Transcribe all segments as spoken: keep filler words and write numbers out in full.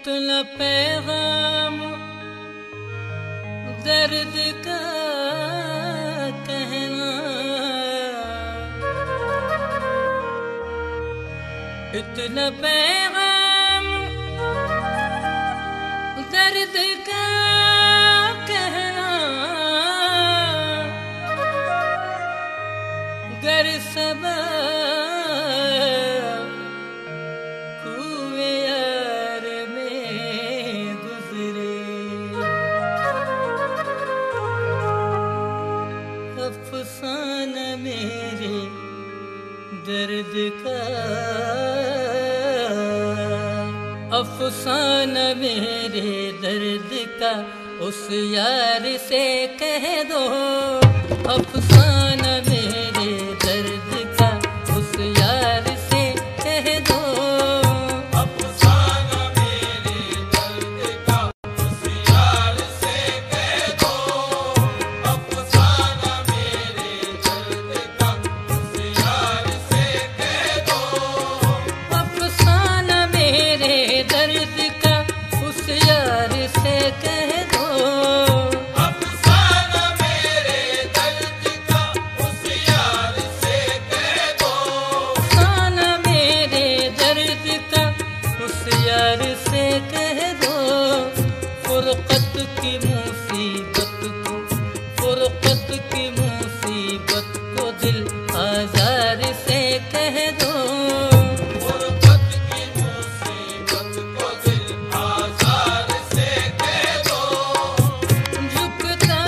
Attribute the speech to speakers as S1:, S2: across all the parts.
S1: इतना पैगाम दर्द का कहना, इतना पैगाम दर्द का कहना, गर सबा अफसाना मेरे दर्द का, अफसाना मेरे दर्द का उस यार से कह दो, अफसाना मेरे दर्द का उस यार से कह दो,
S2: अफसाना मेरे दर्द का उस यार से कह दो, अफसाना मेरे दर्द का उस यार से कह दो,
S1: अफसाना मेरे दर्द का उस यार से कह दो,
S2: अफसाना मेरे दर्द का उस यार से कह दो,
S1: अफसाना मेरे दर्द का उस यार से कह दो, फुरकत की मुसीबत को, फुरकत की मुसीबत को दिल आज़ार से कह दो,
S2: फुरकत की मुसीबत को दिल आज़ार से कह दो,
S1: झुकता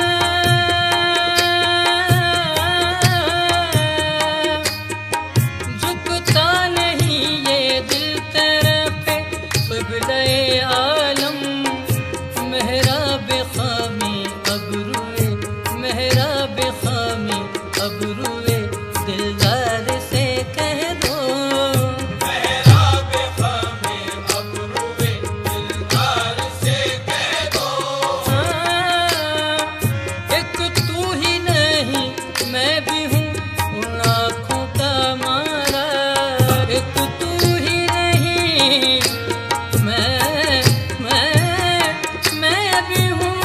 S1: झुकता नहीं ये दिल तरफ़े क़िबले आलम, मेहराब ख़ामी अबरूए, मेहराब ख़ामी अबरूए दिलदार से कह दो,
S2: मेहराब ख़ामी अबरूए दिलदार से कह दो,
S1: हाँ, एक तू ही नहीं मैं भी हूँ उन आँखों का मारा, एक तू ही नहीं मैं मैं मैं भी हूँ,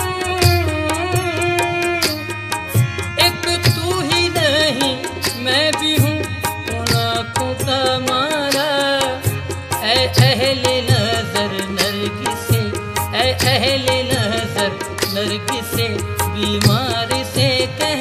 S1: एक तू ही नहीं मैं भी हूँ उन आँखों का मारा, ऐ अहले नज़र नरगिसे, ऐ अहले नज़र नरगिसे बीमार से कह